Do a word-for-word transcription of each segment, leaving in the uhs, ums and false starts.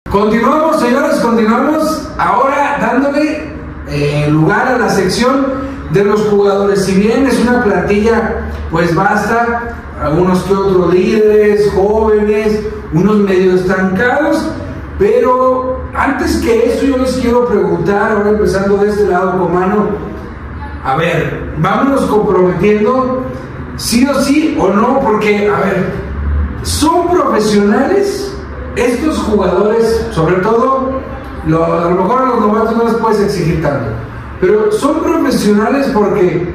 Continuamos, señores, continuamos ahora dándole eh, lugar a la sección de los jugadores. Si bien es una plantilla pues basta, algunos que otros líderes, jóvenes, unos medio estancados, pero antes que eso yo les quiero preguntar, ahora empezando de este lado, Comano, a ver, vámonos comprometiendo sí o sí o no, porque a ver, son profesionales estos jugadores, sobre todo lo, a lo mejor a los novatos no les puedes exigir tanto, pero son profesionales porque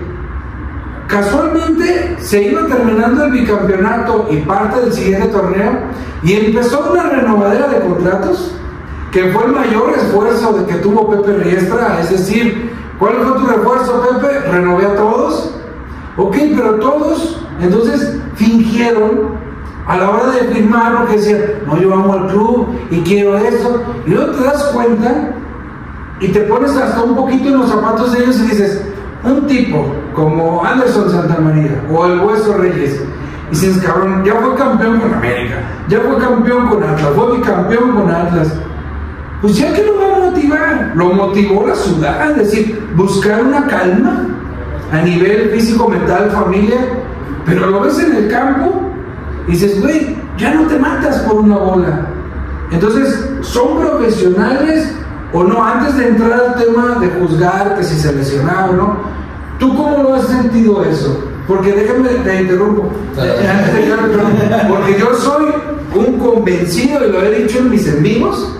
casualmente se iba terminando el bicampeonato y parte del siguiente torneo y empezó una renovadera de contratos que fue el mayor esfuerzo de que tuvo Pepe Riestra. Es decir, ¿cuál fue tu refuerzo, Pepe? Renové a todos, ok, pero todos entonces fingieron a la hora de firmar, porque decían, no, yo amo al club y quiero eso, y luego te das cuenta y te pones hasta un poquito en los zapatos de ellos y dices, un tipo como Anderson Santamaría o el Hueso Reyes, y dices, cabrón, ya fue campeón con América, ya fue campeón con Atlas, fue bicampeón con Atlas, pues ya que lo va a motivar, lo motivó la ciudad, es decir, buscar una calma a nivel físico, mental, familia, pero lo ves en el campo y dices, güey, ya no te matas por una bola. Entonces, ¿son profesionales o no? Antes de entrar al tema de juzgar que si se lesionaba o no, ¿tú cómo lo has sentido eso? Porque déjame, te interrumpo, porque yo soy un convencido, y lo he dicho en mis en vivos,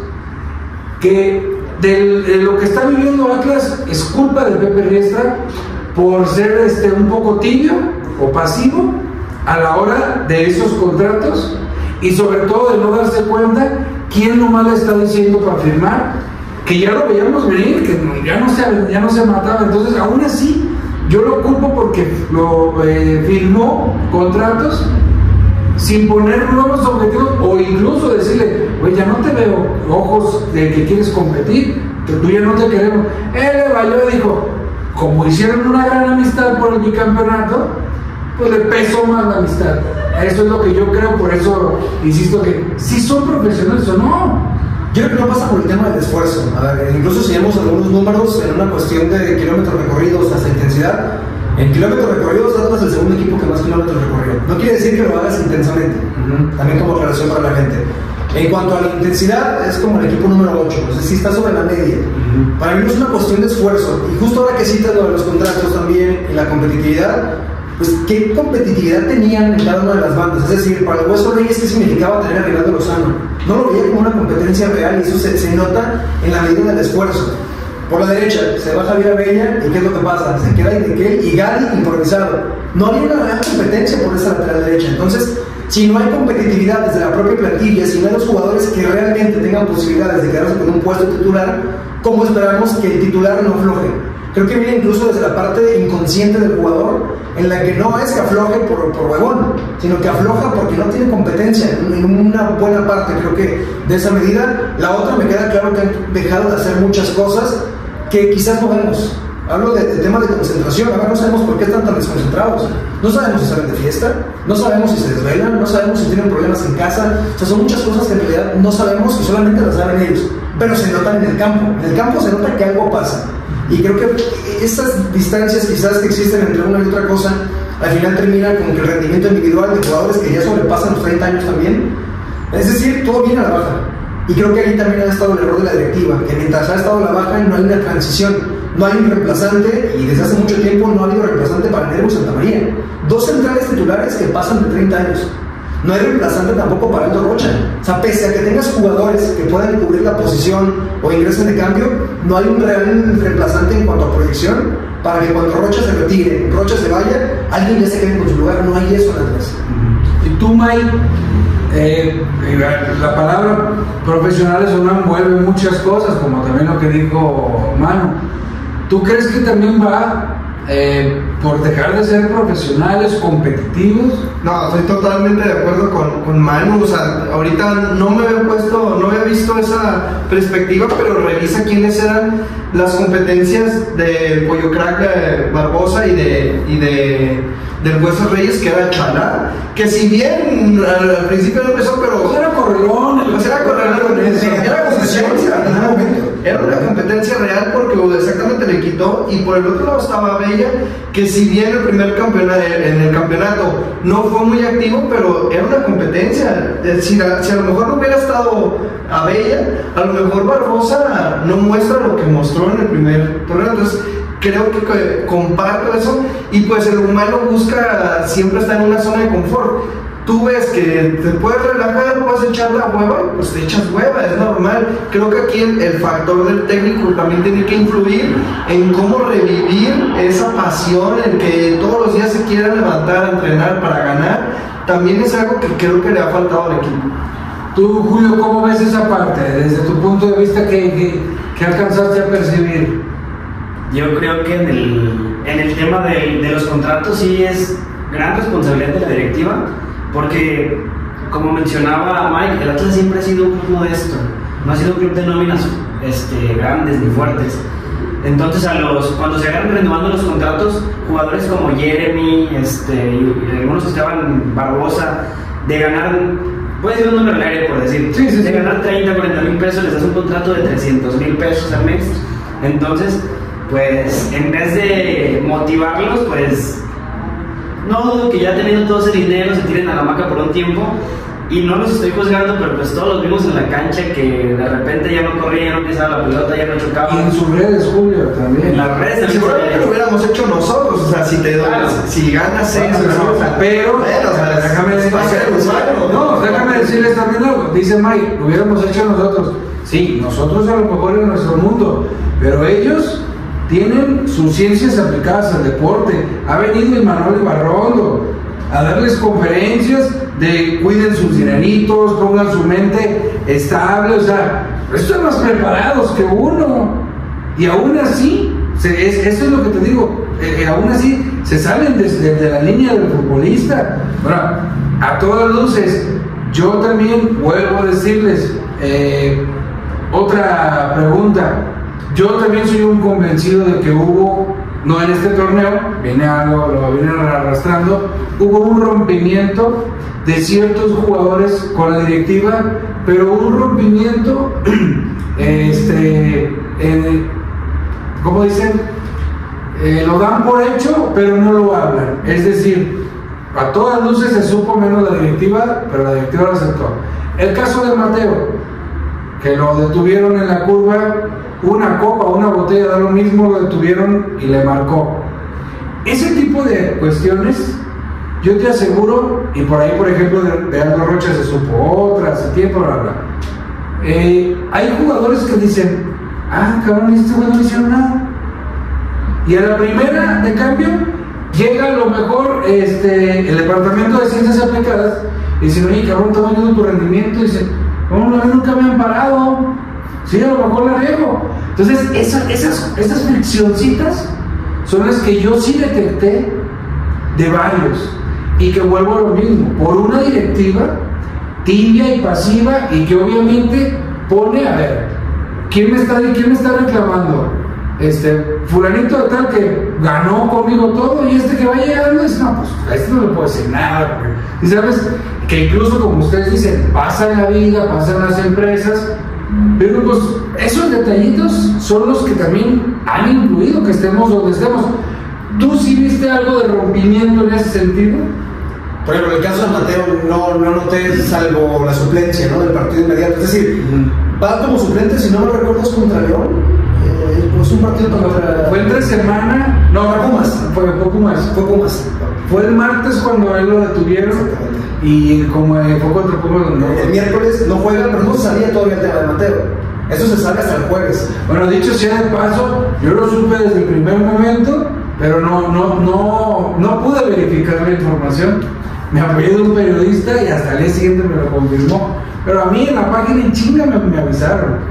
que de, de lo que está viviendo Atlas es culpa de Pepe Riestra por ser este, un poco tibio o pasivo a la hora de esos contratos, y sobre todo de no darse cuenta quién nomás le está diciendo para firmar, que ya lo veíamos venir, que ya no se, ya no se mataba. Entonces, aún así, yo lo culpo porque lo eh, firmó contratos sin poner nuevos objetivos, o incluso decirle, oye, ya no te veo ojos de que quieres competir, que tú ya no te queremos. Él le valió y dijo, como hicieron una gran amistad por el bicampeonato, pues le pesó más la amistad. Eso es lo que yo creo, por eso insisto que si son profesionales o no. Yo creo que no pasa por el tema del esfuerzo. A ver, incluso si vemos algunos números en una cuestión de kilómetros recorridos hasta intensidad, en kilómetros recorridos Atlas es el segundo equipo que más kilómetros recorrió. No quiere decir que lo hagas intensamente, uh-huh. También como aclaración para la gente. En cuanto a la intensidad, es como el equipo número ocho, o sea, sí está sobre la media. Uh-huh. Para mí no es una cuestión de esfuerzo. Y justo ahora que citas lo de los contratos también y la competitividad, pues qué competitividad tenían en cada una de las bandas. Es decir, para el Hueso Reyes, ¿qué significaba tener a Reinaldo Lozano? No lo veía como una competencia real, y eso se, se nota en la medida del esfuerzo. Por la derecha se va Javier Abella, y ¿qué es lo que pasa? Se queda Idequel y Gali improvisado. No había una real competencia por esa lateral derecha. Entonces, si no hay competitividad desde la propia plantilla, si no hay los jugadores que realmente tengan posibilidades de quedarse con un puesto titular, ¿cómo esperamos que el titular no afloje? Creo que viene incluso desde la parte inconsciente del jugador, en la que no es que afloje por, por huevón, sino que afloja porque no tiene competencia en una buena parte, creo que de esa medida. La otra, me queda claro que han dejado de hacer muchas cosas que quizás no vemos. Hablo de, de temas de concentración. Ahora no sabemos por qué están tan desconcentrados. No sabemos si salen de fiesta, no sabemos si se desvelan, no sabemos si tienen problemas en casa. O sea, son muchas cosas que en realidad no sabemos y solamente las saben ellos, pero se notan en el campo. En el campo se nota que algo pasa. Y creo que estas distancias quizás que existen entre una y otra cosa, al final termina con que el rendimiento individual de jugadores que ya sobrepasan los treinta años también, es decir, todo viene a la baja. Y creo que ahí también ha estado el error de la directiva, que mientras ha estado a la baja no hay una transición, no hay un reemplazante, y desde hace mucho tiempo no ha habido reemplazante para Nervo Santamaría. Dos centrales titulares que pasan de treinta años. No hay reemplazante tampoco para Aldo Rocha. O sea, pese a que tengas jugadores que puedan cubrir la posición o ingresen de cambio, no hay un real reemplazante en cuanto a proyección para que cuando Rocha se retire, Rocha se vaya, alguien ya se quede con su lugar. No hay eso en Atlas. Y tú, Mike, eh, la palabra profesionales o no envuelve muchas cosas, como también lo que dijo Manu. ¿Tú crees que también va eh, por dejar de ser profesionales, competitivos. No, estoy totalmente de acuerdo con, con Manu. O sea, ahorita no me había puesto, no había visto esa perspectiva, pero revisa quiénes eran las competencias del Pollo Crack de Barbosa y de, y de del Hueso Reyes, que era Chalá, que si bien al, al principio no empezó, pero Pues era correlón, pues era correlón, era competencia, era una competencia real, porque exactamente le quitó. Y por el otro lado estaba Bella, que si bien el primer campeonato, en el campeonato no fue muy activo, pero era una competencia. Si, la, si a lo mejor no hubiera estado a Bella, a lo mejor Barbosa no muestra lo que mostró en el primer torneo. Entonces creo que comparto eso. Y pues el humano busca siempre estar en una zona de confort. Tú ves que te puedes relajar, puedes echar la hueva, pues te echas hueva, es normal. Creo que aquí el, el factor del técnico también tiene que influir en cómo revivir esa pasión, en que todos los días se quiera levantar a entrenar para ganar. También es algo que creo que le ha faltado al equipo. Tú, Julio, ¿cómo ves esa parte? Desde tu punto de vista, ¿qué, qué, qué alcanzaste a percibir? Yo creo que en el, en el tema de, de los contratos sí es gran responsabilidad de la directiva, porque como mencionaba Mike, el Atlas siempre ha sido un club modesto, no ha sido un club de nóminas este, grandes ni fuertes. Entonces a los, cuando se agarran renovando los contratos, jugadores como Jeremy, este, y algunos que estaban Barbosa, de ganar, puede ser un número al aire por decir, sí, sí, de sí. ganar treinta, cuarenta mil pesos, les das un contrato de trescientos mil pesos al mes. Entonces, pues en vez de motivarlos, pues no dudo que ya teniendo todo ese dinero se tiren a la hamaca por un tiempo. Y no los estoy juzgando, pero pues todos los vimos en la cancha que de repente ya no corría, ya no pisaba la pelota, ya no chocaba. Y en sus redes, Julio, también. En las redes también. Seguramente lo hubiéramos hecho nosotros. O sea, si te doy, Claro. si ganas seis, No, no, no, pero, bueno, o sea, déjame es para ser humano. No, déjame decirles también algo. Dice Mike, lo hubiéramos hecho nosotros. Sí, nosotros a lo mejor en nuestro mundo, pero ellos tienen sus ciencias aplicadas al deporte. Ha venido Imanol Ibarrondo a darles conferencias de cuiden sus dineritos, pongan su mente estable, o sea, están más preparados que uno. Y aún así, se, es, eso es lo que te digo, eh, aún así se salen desde de, de la línea del futbolista. Bueno, a todas luces, yo también vuelvo a decirles, eh, otra pregunta. Yo también soy un convencido de que hubo, no en este torneo, viene algo, lo vienen arrastrando, hubo un rompimiento de ciertos jugadores con la directiva, pero un rompimiento, este, eh, ¿cómo dicen? Eh, lo dan por hecho, pero no lo hablan. Es decir, a todas luces se supo menos la directiva, pero la directiva lo aceptó. El caso de Mateo, que lo detuvieron en la curva, una copa, una botella, da lo mismo, lo detuvieron y le marcó. Ese tipo de cuestiones, yo te aseguro, y por ahí, por ejemplo, de, de Aldo Rocha se supo otra, hace tiempo, bla, bla. Eh, hay jugadores que dicen, ah, cabrón, este güey no le hicieron nada. Y a la primera de cambio, llega a lo mejor este, el departamento de ciencias aplicadas y dicen, oye, cabrón, estamos viendo tu rendimiento, y dicen, no, no, nunca me han parado. Sí, a lo mejor la riego. Entonces, esa, esas, esas friccioncitas son las que yo sí detecté de varios. Y que vuelvo a lo mismo, por una directiva tibia y pasiva, y que obviamente pone, a ver, ¿quién me está, quién me está reclamando? Este, fulanito de tal que ganó conmigo todo, y este que va llegando dice, no, pues a este no le puedo decir nada. Porque, y sabes, que incluso como ustedes dicen, pasa en la vida, pasa en las empresas, pero pues esos detallitos son los que también han influido que estemos donde estemos. ¿Tú sí viste algo de rompimiento en ese sentido? Por ejemplo, en el caso de Mateo no, no noté salvo la suplencia, ¿no?, del partido inmediato. Es decir, uh-huh. va como suplente, si no me recuerdo, es contra León. Eh, pues un partido contra... Fue entre semana... No, fue Pumas. Fue, fue Pumas. Fue Pumas. Fue el martes cuando a él lo detuvieron. Y como eh, fue contra Pumas... No. El miércoles no juega, pero no sabía todavía el tema de Mateo. Eso se sabe hasta el jueves. Bueno, dicho sea de paso, yo lo supe desde el primer momento, pero no, no, no, no pude verificar la información. Me apoyé de un periodista y hasta el día siguiente me lo confirmó. Pero a mí en la página en chinga me, me avisaron.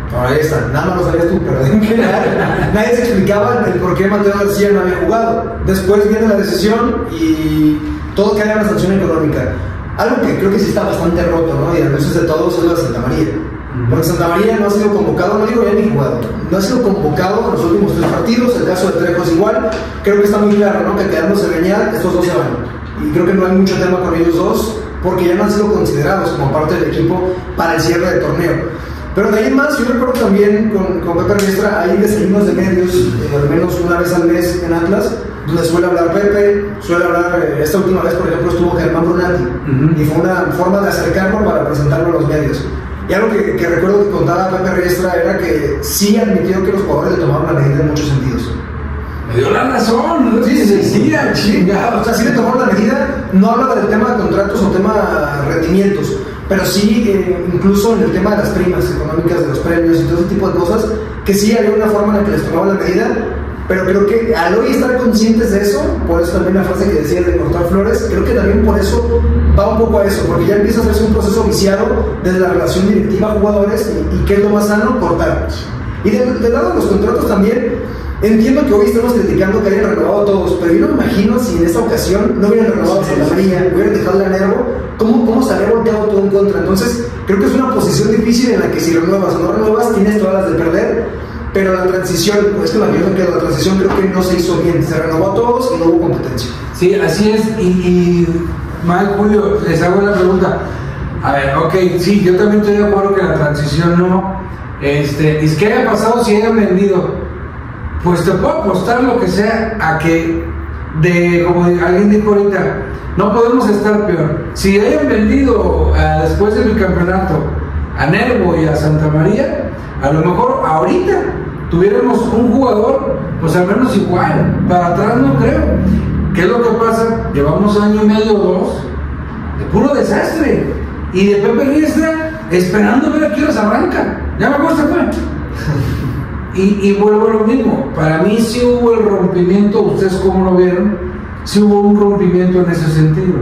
Ahora ahí está, nada más lo sabías tú, pero en general nadie se explicaba el por qué Mateo García no había jugado. Después viene la decisión y todo queda en la sanción económica. Algo que creo que sí está bastante roto, ¿no? Y a veces de todos es lo de Santa María. Porque Santa María no ha sido convocado, no digo ya ni jugado, no ha sido convocado en los últimos tres partidos. El caso de Trejo es igual. Creo que está muy claro, ¿no? Que quedándose Beñat, estos dos se van. Y creo que no hay mucho tema con ellos dos, porque ya no han sido considerados como parte del equipo para el cierre de torneo. Pero de ahí en más, yo recuerdo también con, con Pepe Riestra, hay desayunos de medios, eh, al menos una vez al mes en Atlas, donde suele hablar Pepe, suele hablar, eh, esta última vez por ejemplo estuvo Germán Brunati, uh-huh. y fue una forma de acercarlo para presentarlo a los medios. Y algo que, que recuerdo que contaba Pepe Riestra era que sí admitió que los jugadores le tomaron la medida en muchos sentidos. Me dio la razón, ¿no? Sí, sí, sí, sí, chingado. O sea, sí le tomaron la medida, no habla del tema de contratos o tema de rendimientos, pero sí, eh, incluso en el tema de las primas económicas, de los premios y todo ese tipo de cosas, que sí había una forma en la que les tomaban la medida, pero creo que al hoy estar conscientes de eso, por eso también la frase que decía de cortar flores, creo que también por eso va un poco a eso, porque ya empieza a hacerse un proceso viciado desde la relación directiva-jugadores y, y qué es lo más sano, cortar. Y del, del lado de los contratos también, entiendo que hoy estamos criticando que hayan renovado a todos, pero yo no me imagino si en esta ocasión no hubieran renovado a Santa María, hubieran dejado a Nervo, ¿cómo, cómo se habría volteado todo en contra? Entonces, creo que es una posición difícil en la que si renuevas o no renuevas, tienes todas las de perder, pero la transición, pues que la verdad que la transición creo que no se hizo bien, se renovó a todos y no hubo competencia. Sí, así es, y, y Mike, Julio, les hago la pregunta. A ver, ok, sí, yo también estoy de acuerdo que la transición no, este, ¿y qué haya pasado si hayan vendido? Pues te puedo apostar lo que sea a que, de como alguien dijo ahorita, no podemos estar peor. Si hayan vendido uh, después del campeonato a Nervo y a Santa María, a lo mejor ahorita tuviéramos un jugador, pues al menos igual, para atrás no creo. ¿Qué es lo que pasa? Llevamos año y medio o dos de puro desastre, y de Pepe Riestra esperando a ver a quién nos arranca. Ya me acuerdo, fue. Y, y vuelvo a lo mismo, para mí sí hubo el rompimiento, ustedes cómo lo vieron, sí hubo un rompimiento en ese sentido.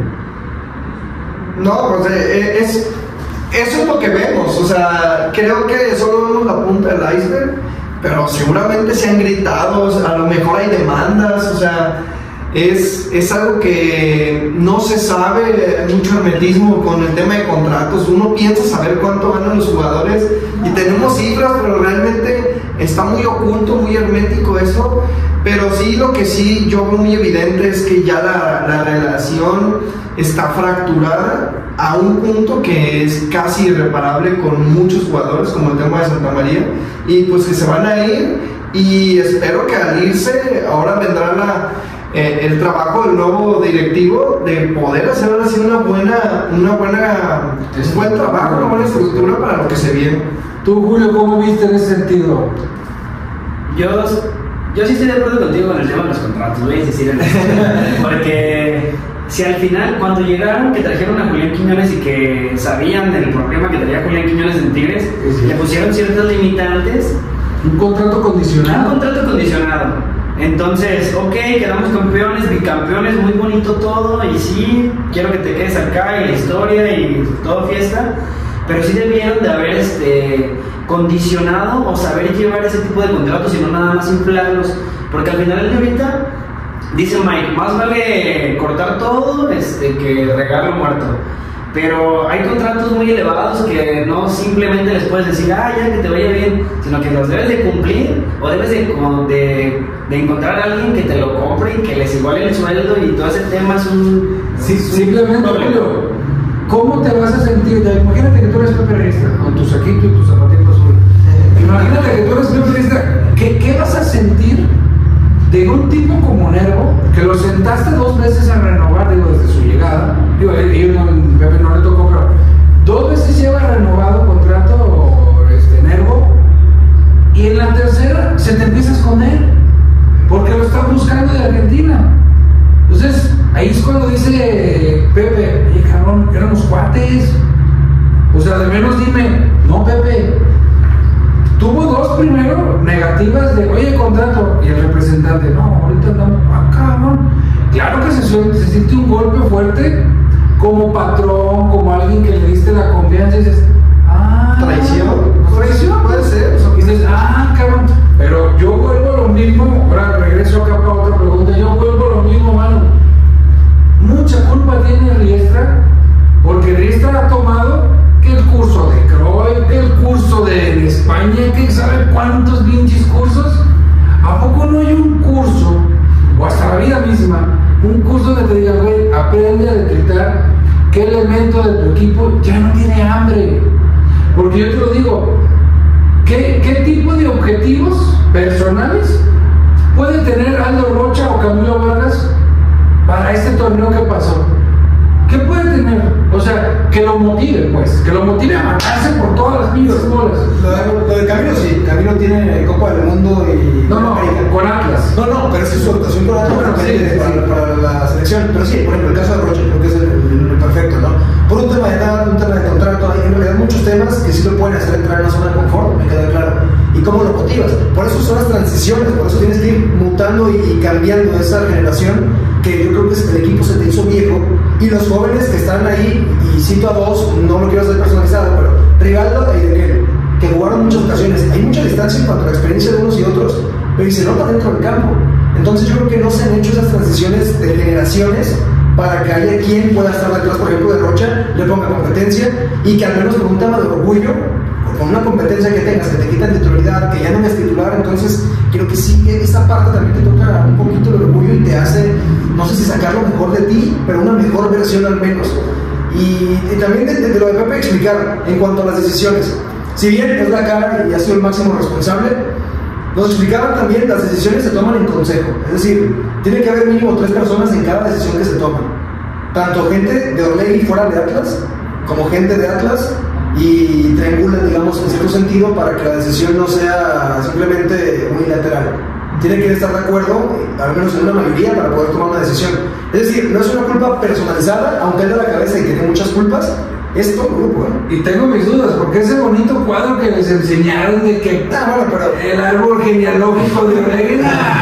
No, pues eh, es, eso es lo que vemos, o sea, creo que solo vemos la punta del iceberg, pero seguramente se han gritado, a lo mejor hay demandas, o sea, es, es algo que no se sabe, mucho hermetismo con el tema de contratos. Uno piensa saber cuánto ganan los jugadores y tenemos cifras, pero realmente está muy oculto, muy hermético eso. Pero sí, lo que sí yo veo muy evidente es que ya la, la relación está fracturada a un punto que es casi irreparable con muchos jugadores, como el tema de Santa María, y pues que se van a ir, y espero que al irse ahora vendrá la, eh, el trabajo del nuevo directivo de poder hacer ahora sí una buena, una buena, un buen trabajo, una buena estructura para lo que se viene. Tú, Julio, ¿cómo viste en ese sentido? Yo, yo sí estoy de acuerdo contigo con el tema de los contratos, voy a insistir en eso, porque si al final, cuando llegaron, que trajeron a Julián Quiñones y que sabían del problema que tenía Julián Quiñones en Tigres, sí, le pusieron ciertas limitantes. Un contrato condicionado. Un contrato condicionado. Entonces, ok, quedamos campeones, bicampeones, muy bonito todo, y sí, quiero que te quedes acá y la historia y todo fiesta, pero sí debieron de haber este, condicionado o saber llevar ese tipo de contratos y no nada más inflarlos, porque al final de ahorita dice Mike, más vale cortar todo este, que regalo muerto. Pero hay contratos muy elevados que no simplemente les puedes decir, ah, ya que te vaya bien, sino que los debes de cumplir, o debes de, de, de encontrar a alguien que te lo compre y que les iguale el sueldo, y todo ese tema es un... Sí, es simplemente, Julio, ¿cómo te vas a sentir? Ya, imagínate que tú eres Pepe Riestra, con tu saquito y tu zapatito azul. Imagínate que tú eres Pepe Riestra, ¿qué, ¿qué vas a sentir de un tipo como Nervo, que lo sentaste dos veces a renovar, digo, desde su llegada? Digo, yo no, Pepe no le tocó, pero dos veces lleva renovado contrato este, Nervo, y en la tercera se te empieza a esconder, porque lo están buscando de Argentina. Entonces, ahí es cuando dice Pepe, oye, cabrón, éramos cuates. O sea, de menos dime, no, Pepe. Tuvo dos primero negativas de, oye, contrato, y el representante, no, ahorita andamos acá, ¿no? Claro que se, se siente un golpe fuerte como patrón, como alguien que le diste la confianza y dices, ah, traición, traición, puede ser, o sea, Pero yo vuelvo a lo mismo, ahora regreso acá para otra pregunta, yo vuelvo a lo mismo, mano. Mucha culpa tiene Riestra, porque Riestra ha tomado que el curso de Croy, que el curso de en España, que sabe cuántos pinches cursos. ¿A poco no hay un curso, o hasta la vida misma, un curso que te diga, güey, aprende a detectar qué elemento de tu equipo ya no tiene hambre? Porque yo te lo digo, ¿qué, qué tipo de objetivos personales puede tener Aldo Rocha o Camilo Vargas para este torneo que pasó? ¿Qué puede tener? O sea, que lo motive, pues, que lo motive a matarse por todas las pinches bolas. Lo de, lo de Camilo sí, Camilo tiene Copa del Mundo y... No, no, con Atlas. No, no, pero es que su rotación con Atlas bueno, sí, sí, para, sí. para la selección. Pero sí, por ejemplo, el caso de Rocha creo que es el, el, el perfecto, ¿no? Por un tema de edad, un tema de contrato, hay en realidad muchos temas que sí lo pueden hacer entrar en una zona de confort, me queda claro. ¿Y cómo lo motivas? Por eso son las transiciones, por eso tienes que ir mutando y, y cambiando esa generación, que yo creo que el equipo se te hizo viejo, y los jóvenes que están ahí, y cito a dos, no lo quiero hacer personalizado, pero Rivaldo y Ezequiel, que jugaron muchas ocasiones, hay mucha distancia en cuanto a la experiencia de unos y otros, pero y se nota dentro del campo. Entonces yo creo que no se han hecho esas transiciones de generaciones para que haya quien pueda estar detrás, por ejemplo, de Rocha, le ponga competencia, y que al menos con un tema de orgullo, con una competencia que tengas, que te quitan titularidad, que ya no eres titular, entonces creo que sí, esta parte también te toca un poquito de orgullo y te hace, no sé si sacar lo mejor de ti, pero una mejor versión al menos. Y, y también de, de, de lo de Pepe explicar en cuanto a las decisiones. Si bien es la cara y ha sido el máximo responsable, nos explicaban también las decisiones se toman en consejo. Es decir, tiene que haber mínimo tres personas en cada decisión que se toma. Tanto gente de Orlegui fuera de Atlas, como gente de Atlas, y triangulan, digamos, en cierto sentido para que la decisión no sea simplemente unilateral. Tienen que estar de acuerdo, al menos en una mayoría, para poder tomar una decisión. Es decir, no es una culpa personalizada, aunque él de la cabeza y tiene muchas culpas, es todo grupo, ¿eh? Y tengo mis dudas, porque ese bonito cuadro que les enseñaron de que ah, bueno, pero... el árbol genealógico de Orlegui,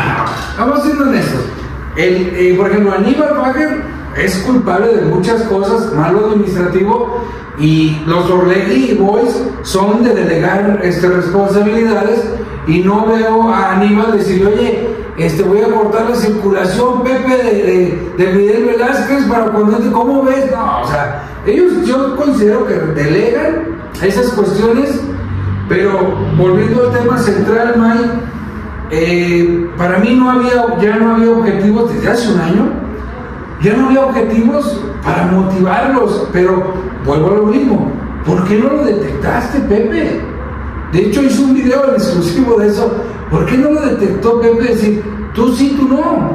vamos siendo honestos. El, eh, por ejemplo, Aníbal Baker es culpable de muchas cosas, malo administrativo, y los Orlegui Boys son de delegar este, responsabilidades, y no veo a Aníbal decirle, oye, este, voy a cortar la circulación, Pepe, de, de, de Miguel Velázquez, para cuando te, ¿cómo ves? No, o sea, ellos yo considero que delegan esas cuestiones, pero volviendo al tema central, Mike, eh, para mí no había, ya no había objetivos desde hace un año, ya no había objetivos para motivarlos, pero vuelvo a lo mismo, ¿por qué no lo detectaste, Pepe? De hecho hice un video en exclusivo de eso. ¿Por qué no lo detectó Pepe? Decir, tú sí, tú no,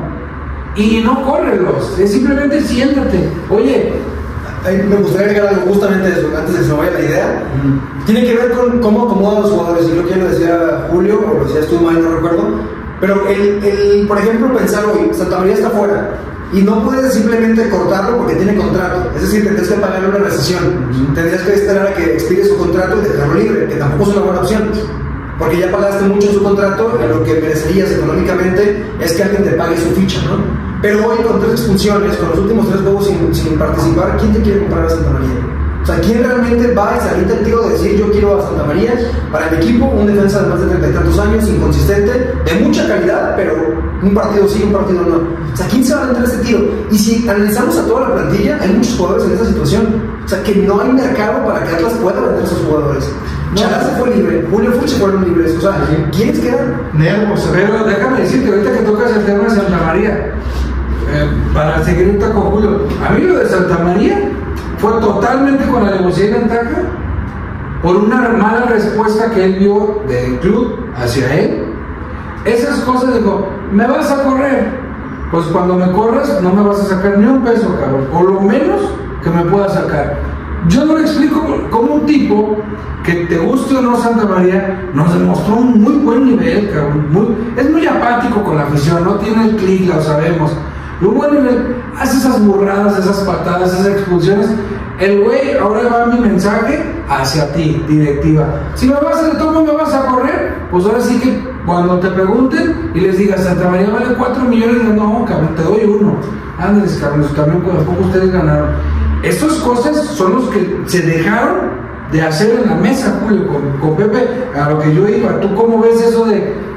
y no córrelos, es simplemente siéntate. Oye, ahí me gustaría agregar algo justamente de eso, antes de que se me vaya la idea. Mm. Tiene que ver con cómo acomodan los jugadores. Yo creo que ya lo decía Julio, o lo decías tú, May, no recuerdo. Pero el, el, por ejemplo, pensar hoy, Santa María está fuera, y no puedes simplemente cortarlo porque tiene contrato. Es decir, tendrías que pagarle una rescisión. Mm. Tendrías que esperar a que expire su contrato y dejarlo libre, que tampoco es una buena opción, porque ya pagaste mucho en su contrato, y lo que merecerías económicamente es que alguien te pague su ficha, ¿no? Pero hoy, con tres expulsiones, con los últimos tres juegos sin, sin participar, ¿quién te quiere comprar a Santa María? O sea, ¿quién realmente va a salir del tiro de decir yo quiero a Santa María para mi equipo? Un defensa de más de treinta y tantos años, inconsistente, de mucha calidad, pero un partido sí, un partido no. O sea, ¿quién se va a entrar a ese tiro? Y si analizamos a toda la plantilla, hay muchos jugadores en esa situación. O sea, que no hay mercado para que Atlas pueda vender a esos jugadores. Chalá se fue libre, Julio Fuchs se fueron libres. O sea, ¿quiénes quedan? Nervos. pero déjame decirte, ahorita que tocas el tema de Santa María, eh, para seguir ahorita con Julio, a mí lo de Santa María fue totalmente con la alevosía en Taca, por una mala respuesta que él vio del club hacia él. Esas cosas, dijo, ¿me vas a correr? Pues cuando me corras no me vas a sacar ni un peso, cabrón, o lo menos que me pueda sacar. Yo no le explico cómo un tipo que te guste o no Santa María nos demostró un muy buen nivel, cabrón, muy, es muy apático con la afición, no tiene el clic, lo sabemos. Un buen nivel, hace esas burradas, esas patadas, esas expulsiones. El güey, ahora va mi mensaje hacia ti, directiva. Si me vas a de todo, me vas a correr, pues ahora sí que cuando te pregunten y les digas, Santa María vale cuatro millones, no, cabrón, te doy uno. Ándeles, cabrón, también tampoco ustedes ganaron. Estas cosas son los que se dejaron de hacer en la mesa, Julio, con, con Pepe, a lo que yo iba. ¿Tú cómo ves eso de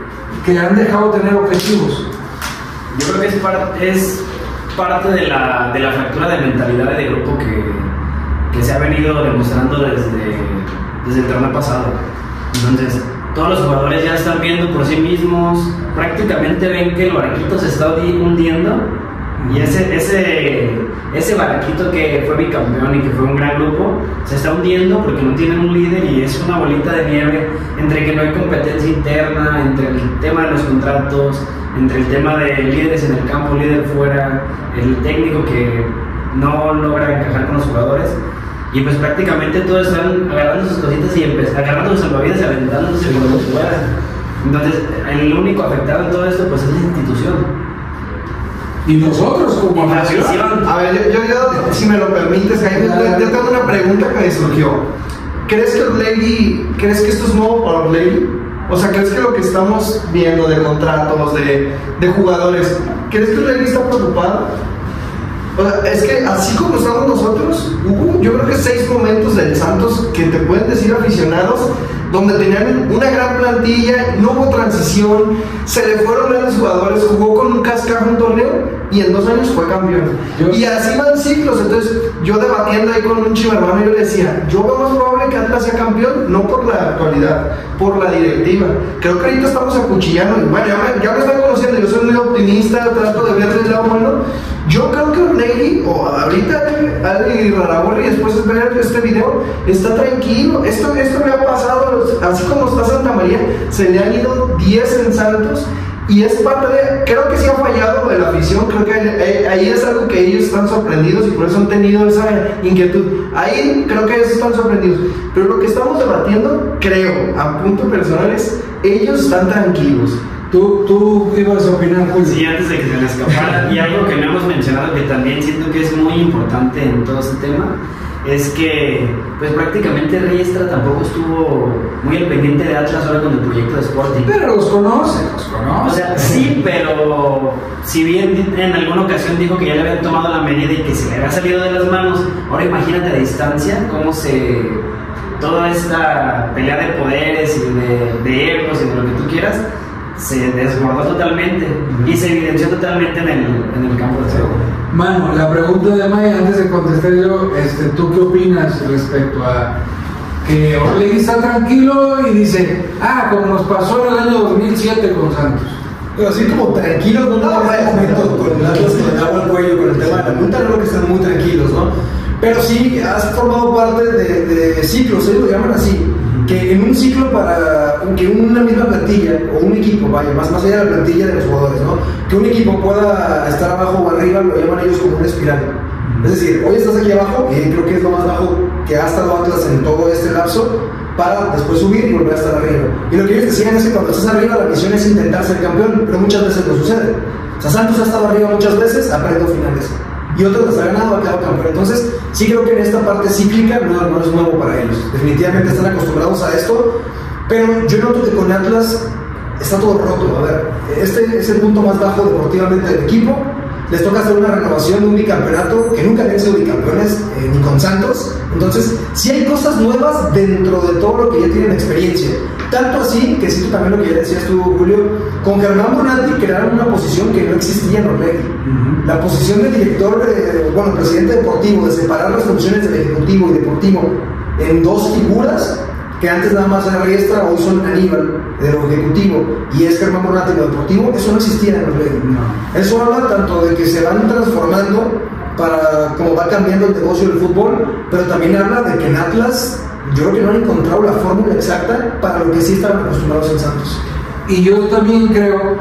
que han dejado de tener objetivos? Yo creo que es, par es parte de la, de la fractura de mentalidad de grupo que, que se ha venido demostrando desde, desde el torneo pasado. Entonces, todos los jugadores ya están viendo por sí mismos, prácticamente ven que el barquito se está hundiendo y ese, ese, ese barquito que fue bicampeón y que fue un gran grupo se está hundiendo porque no tienen un líder y es una bolita de nieve entre que no hay competencia interna, entre el tema de los contratos, entre el tema de líderes en el campo, líder fuera, el técnico que no logra encajar con los jugadores. Y pues prácticamente todos están agarrando sus cositas y agarrando sus salvavidas y aventándose por los fuera. Entonces, el único afectado en todo esto pues es la institución. Y nosotros como afición. A ver, yo, yo, si me lo permites, Jaime, yo tengo una pregunta que me surgió. ¿Crees que Orlegui, crees que esto es nuevo para Orlegui? O sea, ¿crees que lo que estamos viendo de contratos, de, de jugadores, ¿crees que Orlegui está preocupado? O sea, es que así como estamos nosotros, hubo yo creo que seis momentos del Santos que te pueden decir aficionados, donde tenían una gran plantilla, no hubo transición, se le fueron grandes jugadores, jugó con un cascajo un torneo y en dos años fue campeón. Yo, y así van ciclos. Entonces, yo debatiendo ahí con un chivermano, yo le decía, yo veo más probable que Atlas sea campeón, no por la actualidad, por la directiva. Creo que ahorita estamos acuchillando, y bueno, ya me, ya me están conociendo, yo soy muy optimista, trato de ver el lado bueno. Yo creo que Orlegui, o ahorita Ali Raraborri, después de ver este video, está tranquilo. Esto, esto le ha pasado, así como está Santa María, se le han ido diez en Santos. Y es parte de, creo que sí ha fallado de la afición, creo que ahí, ahí es algo que ellos están sorprendidos y por eso han tenido esa inquietud. Ahí creo que ellos están sorprendidos. Pero lo que estamos debatiendo, creo, a punto personal, es ellos están tranquilos. ¿Tú, tú ibas a opinar, Julio? Sí, antes de que se me escapara, y algo que no hemos mencionado que también siento que es muy importante en todo este tema, es que pues prácticamente Riestra tampoco estuvo muy al pendiente de Atlas ahora con el proyecto de Sporting. Pero los conoce, los conoce. O sea, sí, pero si bien en alguna ocasión dijo que ya le habían tomado la medida y que se le había salido de las manos, ahora imagínate a distancia cómo se... toda esta pelea de poderes y de, de egos y de lo que tú quieras se desbordó totalmente y se evidenció totalmente en el, en el campo de juego. Mano, la pregunta de Maya, antes de contestar yo, este, ¿tú qué opinas respecto a que Orlegui está tranquilo y dice, ah, como nos pasó en el año dos mil siete con Santos? Pero así como tranquilos, no, no, hay momentos con el Atlas con el agua al cuello, con el tema de la multa, no creo que estén muy tranquilos, ¿no? Pero sí has formado parte de, de ciclos, ellos lo llaman así, que en un ciclo para que una misma plantilla o un equipo, vaya, más, más allá de la plantilla de los jugadores, ¿no? Que un equipo pueda estar abajo o arriba, lo llaman ellos como una espiral. Es decir, hoy estás aquí abajo y creo que es lo más bajo que ha estado Atlas en todo este lapso para después subir y volver a estar arriba. Y lo que ellos decían es que cuando estás arriba la misión es intentar ser campeón, pero muchas veces no sucede. O sea, Santos ha estado arriba muchas veces, ha perdido finales. Y otros las ha ganado, ha quedado campeón. Entonces, sí creo que en esta parte cíclica no, no es nuevo para ellos. Definitivamente están acostumbrados a esto, pero yo noto que con Atlas está todo roto. A ver, este es el punto más bajo deportivamente del equipo. Les toca hacer una renovación de un bicampeonato que nunca habían sido bicampeones, eh, ni con Santos. Entonces, sí hay cosas nuevas dentro de todo lo que ya tienen experiencia. Tanto así, que sí, tú también lo que ya decías tú, Julio, con Germán Bonatti crearon una posición que no existía en Orlegui. Uh-huh. La posición del director, eh, bueno, presidente deportivo, de separar las funciones del ejecutivo y deportivo en dos figuras, que antes nada más era Riestra, hoy son Aníbal, de lo ejecutivo, y es Germán Bonatti de lo deportivo, eso no existía en Orlegui. No. Eso habla tanto de que se van transformando para cómo va cambiando el negocio del fútbol, pero también habla de que en Atlas yo creo que no han encontrado la fórmula exacta para lo que sí estaban acostumbrados en Santos. Y yo también creo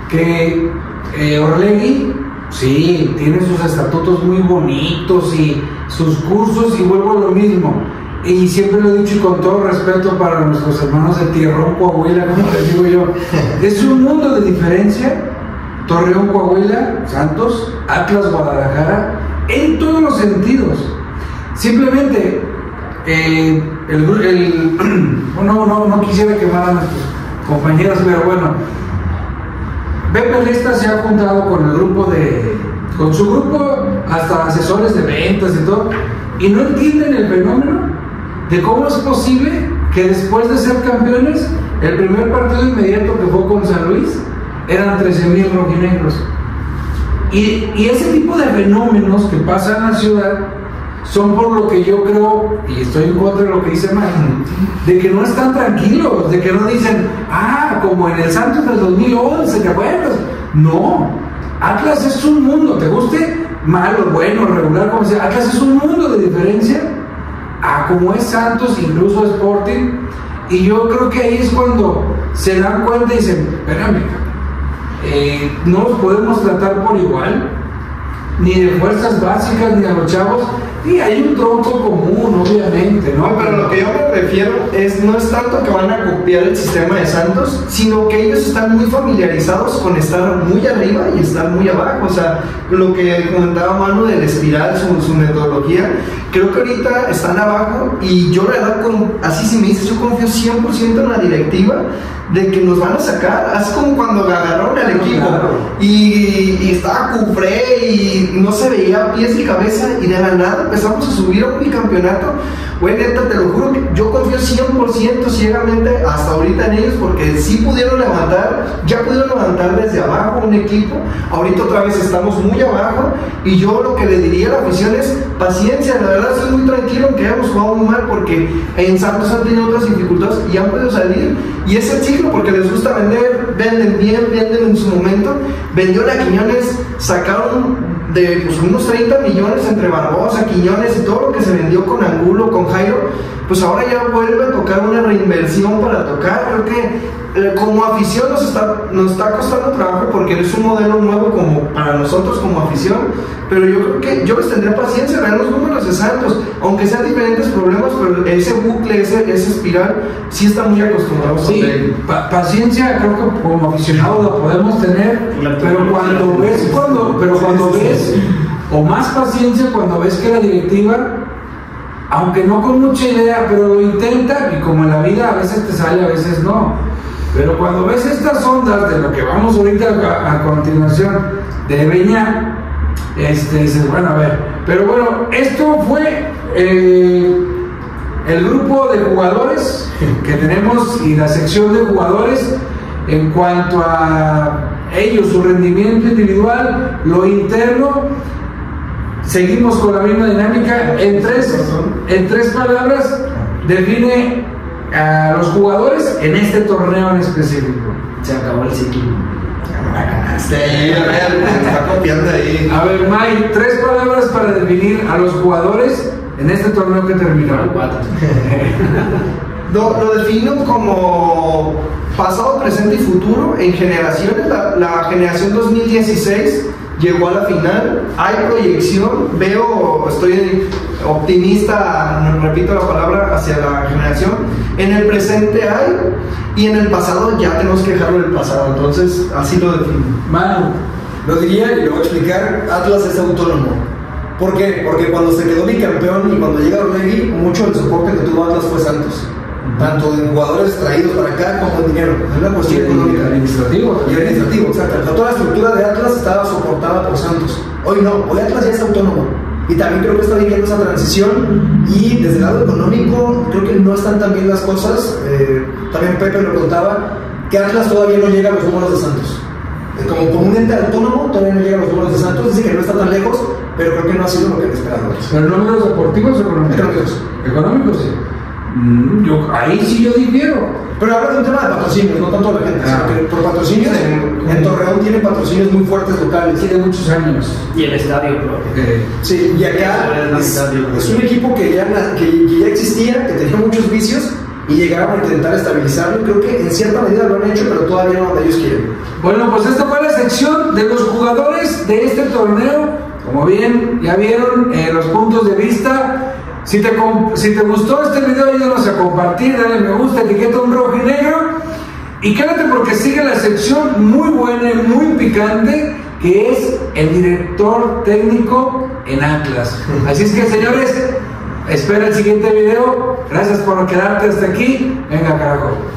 que eh, Orlegui, sí, tiene sus estatutos muy bonitos y sus cursos, y vuelvo a lo mismo. Y siempre lo he dicho y con todo respeto para nuestros hermanos de Tierrón, Coahuila, como les digo yo, es un mundo de diferencia. Torreón, Coahuila, Santos, Atlas, Guadalajara, en todos los sentidos. Simplemente, eh, el, el, no, no, no quisiera quemar a nuestros compañeros, pero bueno, Pepe Riestra se ha juntado con el grupo de, con su grupo, hasta asesores de ventas y todo, y no entienden el fenómeno de cómo es posible que después de ser campeones, el primer partido inmediato que fue con San Luis, eran trece mil rojinegros. Y, y ese tipo de fenómenos que pasan en la ciudad son por lo que yo creo, y estoy en contra de lo que dice Mike, de que no están tranquilos, de que no dicen, ah, como en el Santos del dos mil once, ¿te acuerdas? No, Atlas es un mundo, te guste malo, bueno, regular, como sea, Atlas es un mundo de diferencia a como es Santos, incluso Sporting, y yo creo que ahí es cuando se dan cuenta y dicen, espérame, eh, no los podemos tratar por igual, ni de fuerzas básicas, ni a los chavos. Sí, hay un tronco común, obviamente, ¿no? No, pero lo que yo me refiero es, no es tanto que van a copiar el sistema de Santos, sino que ellos están muy familiarizados con estar muy arriba y estar muy abajo. O sea, lo que comentaba Manu del espiral, su, su metodología, creo que ahorita están abajo y yo la verdad, con, así si me dices, yo confío cien por ciento en la directiva de que nos van a sacar, así como cuando agarraron al equipo, claro. y, y estaba Cufré y no se veía pies y cabeza, y de la nada empezamos a subir a un bicampeonato. Güey, neta, te lo juro que yo confío cien por ciento ciegamente hasta ahorita en ellos, porque sí pudieron levantar, ya pudieron levantar desde abajo un equipo. Ahorita otra vez estamos muy abajo, y yo lo que le diría a la afición es paciencia. La verdad estoy muy tranquilo en que hayamos jugado muy mal, porque en Santos han tenido otras dificultades y han podido salir, y es el ciclo, porque les gusta vender, venden bien, venden en su momento. Vendió la Quiñones, sacaron de pues, unos treinta millones entre Barbosa, Quiñones y todo lo que se vendió con Angulo, con Jairo. Pues ahora ya vuelve a tocar una reinversión para tocar. Creo que eh, como afición nos está, nos está costando trabajo, porque es un modelo nuevo como para nosotros como afición, pero yo creo que yo les tendré paciencia, vean los números de Santos, aunque sean diferentes problemas, pero ese bucle, ese, ese espiral, sí está muy acostumbrados sí, a tener. Pa paciencia creo que como aficionados la podemos tener, pero cuando ves, cuando, pero cuando ves, o más paciencia cuando ves que la directiva, aunque no con mucha idea, pero lo intenta, y como en la vida a veces te sale, a veces no. Pero cuando ves estas ondas de lo que vamos ahorita a, a continuación de Beñat, este, dices, bueno, a ver. Pero bueno, esto fue eh, el grupo de jugadores que tenemos y la sección de jugadores en cuanto a ellos, su rendimiento individual, lo interno. Seguimos con la misma dinámica. En tres, en tres palabras define a los jugadores en este torneo en específico. Se acabó el ciclo. Sí, a ver, se está copiando ahí. A ver, Mike, tres palabras para definir a los jugadores en este torneo que terminó. Cuatro. Lo, lo defino como pasado, presente y futuro. En generaciones, la, la generación dos mil dieciséis llegó a la final, hay proyección, veo, estoy optimista, repito la palabra, hacia la generación. En el presente hay, y en el pasado ya tenemos que dejarlo del pasado, entonces así lo defino. Manu, lo diría y lo voy a explicar, Atlas es autónomo. ¿Por qué? Porque cuando se quedó bicampeón y cuando llega Orlegui, mucho del soporte que tuvo Atlas fue Santos. Tanto de jugadores traídos para acá como de dinero. Es una cuestión y económica. Administrativo. Y administrativo, exacto. Toda la estructura de Atlas estaba soportada por Santos. Hoy no, hoy Atlas ya es autónomo. Y también creo que está viviendo esa transición. Y desde el lado económico, creo que no están tan bien las cosas. Eh, también Pepe lo contaba, que Atlas todavía no llega a los números de Santos. Eh, como, como un ente autónomo, todavía no llega a los números de Santos. Dice que no está tan lejos, pero creo que no ha sido lo que han esperado. ¿Pero números deportivos o económicos? Económicos. Económicos, sí. Yo, ahí sí yo difiero. Pero habla de un tema de patrocinios, no tanto la gente. Ah. Sino que por patrocinios, en, en Torreón tiene patrocinios muy fuertes locales. Tiene muchos años. Y el estadio propio. Eh, sí, y acá es, es un equipo que ya, que, que ya existía, que tenía muchos vicios, y llegaron a intentar estabilizarlo. Creo que en cierta medida lo han hecho, pero todavía no donde ellos quieren. Bueno, pues esta fue la sección de los jugadores de este torneo. Como bien ya vieron, eh, los puntos de vista. Si te, si te gustó este video, ayúdanos a compartir, dale me gusta, etiqueta un rojo y negro. Y quédate porque sigue la sección muy buena y muy picante, que es el director técnico en Atlas. Así es que, señores, espera el siguiente video. Gracias por quedarte hasta aquí. Venga, carajo.